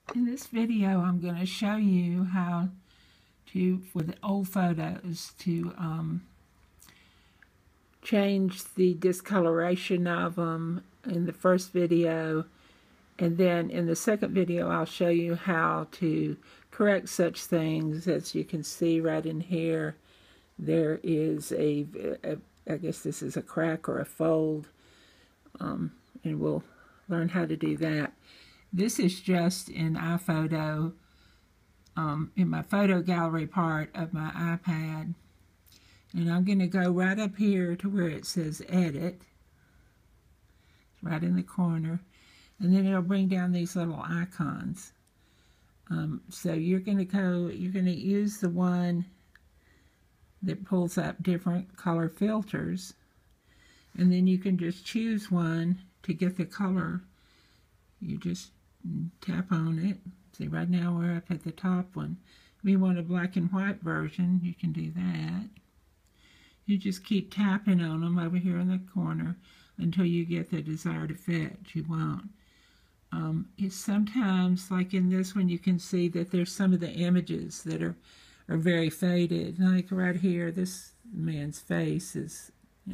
In this video, I'm going to show you how to, for the old photos, to change the discoloration of them in the first video. And then in the second video, I'll show you how to correct such things. As you can see right in here, there is I guess this is a crack or a fold. And we'll learn how to do that. This is just in iPhoto, in my photo gallery part of my iPad. And I'm going to go right up here to where it says Edit. It's right in the corner. And then it'll bring down these little icons. So you're going to use the one that pulls up different color filters. And then you can just choose one to get the color. You just tap on it. See, right now we're up at the top one. If you want a black and white version, you can do that. You just keep tapping on them over here in the corner until you get the desired effect you want. It's sometimes, like in this one, you can see that there's some of the images that are very faded. Like right here, this man's face is,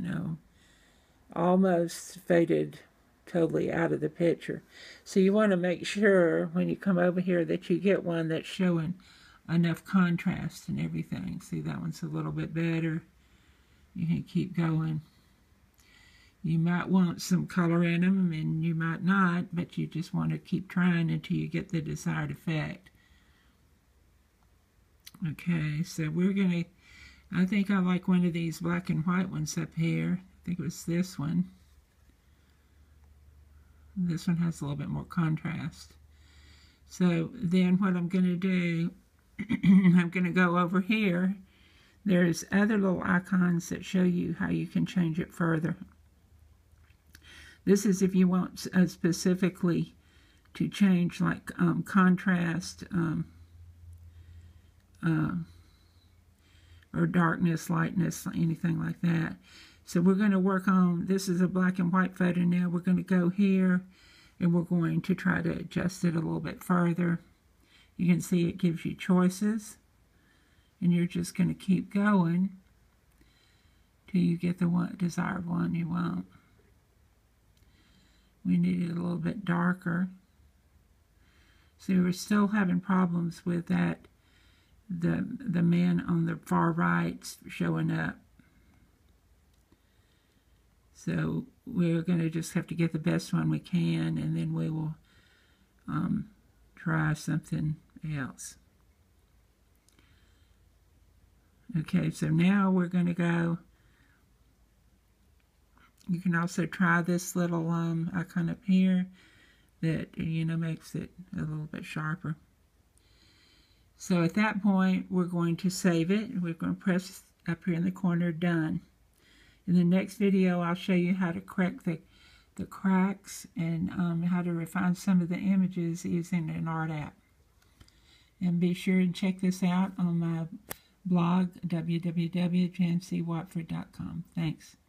almost faded totally out of the picture. So you want to make sure when you come over here that you get one that's showing enough contrast and everything. See, that one's a little bit better. You can keep going. You might want some color in them and you might not, but you just want to keep trying until you get the desired effect. Okay, so we're going to, I think I like one of these black and white ones up here. I think it was this one. This one has a little bit more contrast. So then what I'm going to do, I'm going to go over here. There's other little icons that show you how you can change it further. This is if you want specifically to change like contrast or darkness, lightness, anything like that. So we're going to work on, this is a black and white photo now. We're going to go here and we're going to try to adjust it a little bit further. You can see it gives you choices. And you're just going to keep going till you get the desired one you want. We need it a little bit darker. So we're still having problems with that, the man on the far right showing up. So we're going to just have to get the best one we can, and then we will try something else. Okay, so now we're going to go, you can also try this little icon up here that, makes it a little bit sharper. So at that point, we're going to save it. We're going to press up here in the corner, Done. In the next video, I'll show you how to correct the cracks and how to refine some of the images using an art app. And be sure to check this out on my blog, www.jancywatford.com. Thanks.